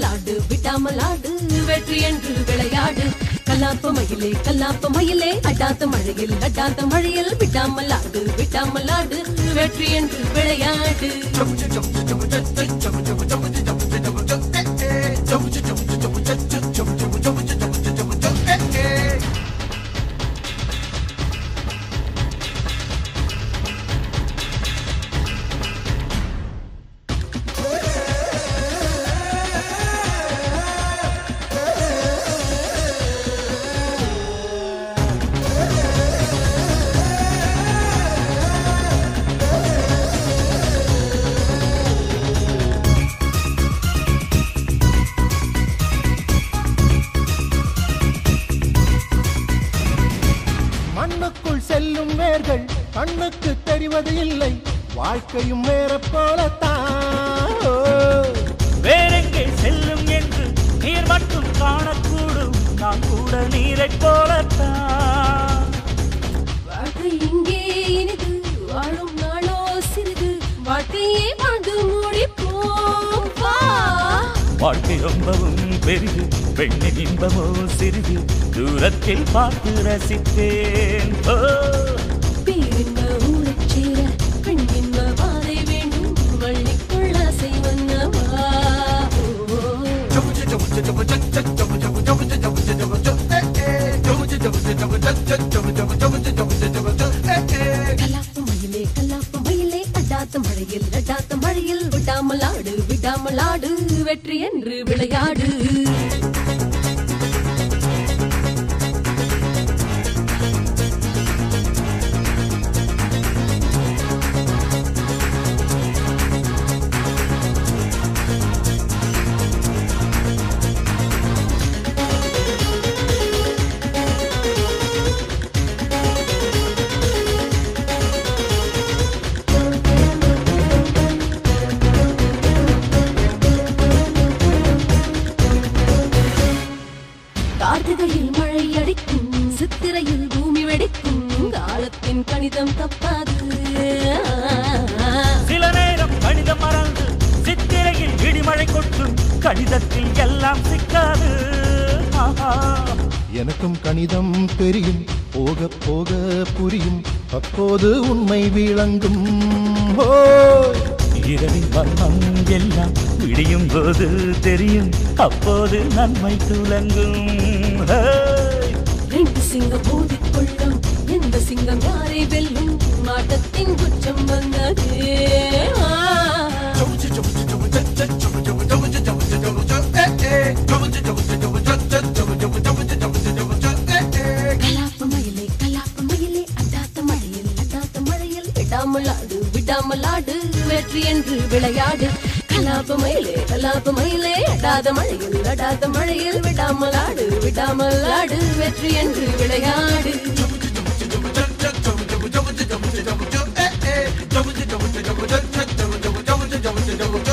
விடாமலாடு விடாமலாடு வெற்றி என்று விளையாடு கல்லாப்ப மயிலே அடாத்த மழையில் விடாமலாடு விடாமலாடு வெற்றி என்று விளையாடு மண்ணுக்குள் செல்லும் வேர்கள் கண்ணுக்கு தெரிவது இல்லை வாழ்க்கையும் வேற போலத்தான் வேறெங்கே செல்லும் என்று நீர் மட்டும் காணக்கூடும் நான் கூட நீரை போலத்தான் வாழ்க்கை இங்கே இனிது வாழும் நாளோ சிறிது வாழ்க்கையே வாழ்ந்து முடிப்போம் வாழ்க்கை ரொம்பவும் பெரிது பெண்ணின் இன்பமோ சிறிது தூரத்தில் பார்த்து ரசித்தேன் பேரின்ப ஊரைச் சேர பெண் இன்ப பாதை வேண்டும் வள்ளிக்குள் ஆசை வந்தவா கல்லாப்ப மயிலே அடாத்த மழையில் விடாமலாடு வெற்றி என்று விளையாடு கார்த்திகையில் மழை அடிக்கும் சித்திரையில் பூமி வெடிக்கும் காலத்தின் கணிதம் தப்பாது சில நேரம் கணிதம் மறந்து சித்திரையில் இடிமழை கொட்டும் கணிதத்தில் எல்லாம் சிக்காது எனக்கும் கணிதம் தெரியும் போக போக புரியும் அப்போது உண்மை விளங்கும் இரவின் வர்ணம் எல்லாம் விடியும் போது தெரியும் அப்போது நன்மை துலங்கும் ரெண்டு சிங்கம் மோதிக்கொள்ளும் எந்த சிங்கம் யாரை வெல்லும் மாட்டத்தின் குற்றம் வந்தது கல்லாப்ப மயிலே அடாத்த மழையில் விடாமலாடு வெற்றி என்று விளையாடு கல்லாப்ப மயிலே அடாத மழையில் விடாமலாடு வெற்றி என்று விளையாடு